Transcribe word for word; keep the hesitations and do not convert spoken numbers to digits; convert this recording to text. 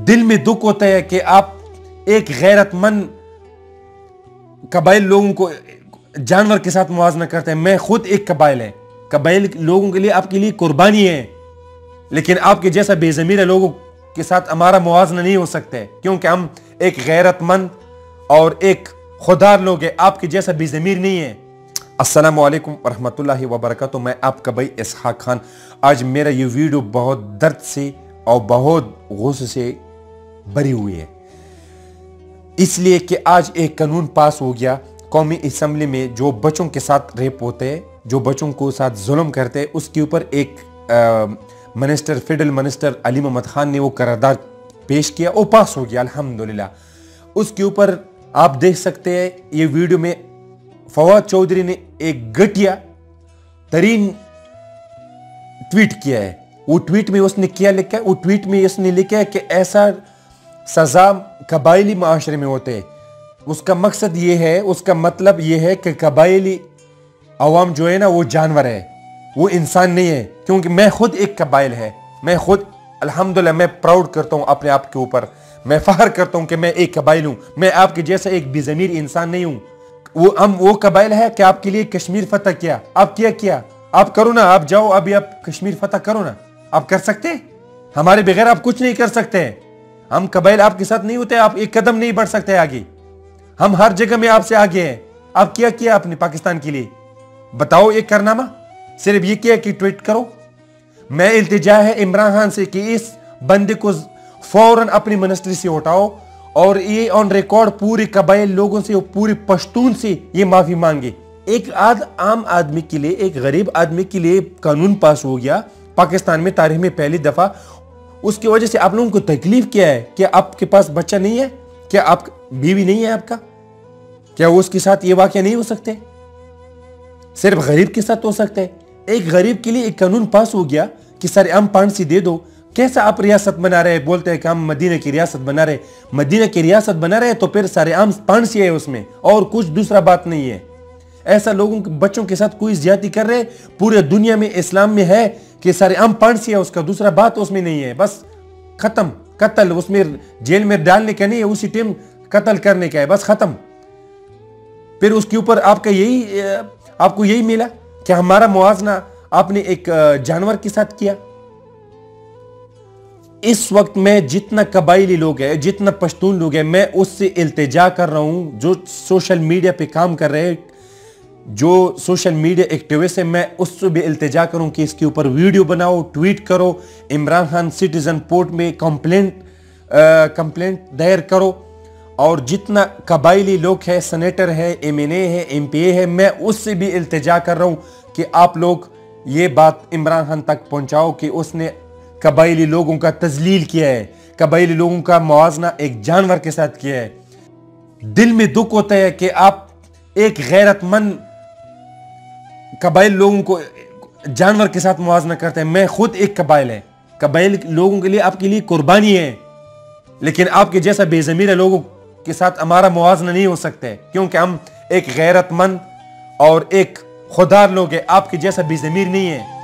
दिल में दुख होता है कि आप एक गैरतमंद कबाइल लोगों को जानवर के साथ मुआवजा करते हैं। मैं खुद एक कबाइल है, कबाइल लोगों के लिए आपके लिए कुर्बानी है, लेकिन आपके जैसा बेज़मीर लोगों के साथ हमारा मुआवजा नहीं हो सकता है, क्योंकि हम एक गैरतमंद और एक खुदा लोग हैं, आपके जैसा बेज़मीर नहीं है। अस्सलामु अलैकुम वरहमतुल्लाहि वबरकातुहू। मैं आपका भाई इसहाक खान। आज मेरा ये वीडियो बहुत दर्द से और बहुत गुस्से से भरी हुई है, इसलिए कि आज एक कानून पास हो गया कौमी असम्बली में, जो बच्चों के साथ रेप होते हैं, जो बच्चों को साथ जुल्म करते हैं, उसके ऊपर एक minister federal minister Ali Mohammad Khan ने वो करारदाद पेश किया, वो पास हो गया अल्हम्दुलिल्लाह। उसके ऊपर आप देख सकते हैं ये वीडियो में फवाद चौधरी ने एक घटिया तरीन ट्वीट किया है। वो ट्वीट में उसने क्या लिखा है? वो ट्वीट में उसने लिखा है कि ऐसा सजा कबायली माशरे में होते हैं। उसका मकसद ये है, उसका मतलब ये है कि कबायली अवाम जो है ना, वो जानवर है, वो इंसान नहीं है। क्योंकि मैं खुद एक कबाइल है, मैं खुद अल्हम्दुलिल्लाह मैं प्राउड करता हूँ अपने आप के ऊपर, मैं फख्र करता हूँ कि मैं एक कबाइल हूँ। मैं आपके जैसा एक बेज़मीर इंसान नहीं हूँ। वो हम वो कबाइल है कि आपके लिए कश्मीर फतह किया, आप क्या किया? आप करो ना, आप जाओ अभी आप कश्मीर फतह करो ना। आप कर सकते हैं? हमारे बगैर आप कुछ नहीं कर सकते हैं। हम कबाइल आपके साथ नहीं होते, आप एक कदम नहीं बढ़ सकते आगे। हम हर जगह में आपसे आगे हैं। आप क्या किया आपने पाकिस्तान के लिए? बताओ एक कारनामा। सिर्फ ये किया कि ट्वीट करो। मैं इल्तिजा है इमरान खान से कि इस बंदे को फौरन अपनी मिनिस्ट्री से उठाओ और ये ऑन रिकॉर्ड पूरे कबाइल लोगों से, पूरी पश्तून से ये माफी मांगे। एक आद आम आदमी के लिए, एक गरीब आदमी के लिए कानून पास हो गया पाकिस्तान में तारीख में पहली दफा। उसकी वजह से आप लोगों को तकलीफ क्या है? क्या आपके पास बच्चा नहीं है? क्या आप बीवी नहीं है आपका? क्या वो उसके साथ ये वाकया नहीं हो सकते? सिर्फ गरीब के साथ हो सकते हैं। एक गरीब के लिए एक कानून पास हो गया कि सरेआम फांसी दे दो। कैसा आप रियासत बना रहे हैं? बोलते हैं कि हम मदीना की रियासत बना रहे, मदीना की रियासत बना रहे तो फिर सरेआम फांसी है उसमें, और कुछ दूसरा बात नहीं है। ऐसा लोगों के बच्चों के साथ कोई ज्यादती कर रहे, पूरे दुनिया में इस्लाम में है कि सरेआम फांसी है उसका, दूसरा बात उसमें नहीं है। बस खत्म, कत्ल उसमें जेल में डालने का नहीं है, उसी टाइम कत्ल करने का है, बस खत्म। फिर उसके ऊपर आपका यही आपको यही मिला कि हमारा मुआवजा आपने एक जानवर के साथ किया। इस वक्त में जितना कबाइली लोग हैं, जितना पश्तून लोग हैं, मैं उससे इल्तिजा कर रहा हूं, जो सोशल मीडिया पे काम कर रहे हैं, जो सोशल मीडिया एक्टिविस्ट है, मैं उससे भी इल्तिजा करूं कि इसके ऊपर वीडियो बनाओ, ट्वीट करो, इमरान खान सिटीजन पोर्ट में कंप्लेंट कंप्लेंट दायर करो। और जितना कबाइली लोग हैं, सेनेटर है, एम एन ए है, एम पी ए है, मैं उससे भी इल्तिजा कर रहा हूं कि आप लोग ये बात इमरान खान तक पहुंचाओ कि उसने कबाइली लोगों का तजलील किया है, कबाइली लोगों का मुआवजा एक जानवर के साथ किया है। दिल में दुख होता है कि आप एक गैरतमंद कबाइल लोगों को जानवर के साथ मुआवजा करते हैं। मैं खुद एक कबाइल है, कबाइल लोगों के लिए आपके लिए कुर्बानी है, लेकिन आपके जैसा बेज़मीर लोगों के साथ हमारा मुआवजा नहीं हो सकता है, क्योंकि हम एक गैरतमंद और एक खुदा लोग हैं, आपके जैसा बेज़मीर नहीं है।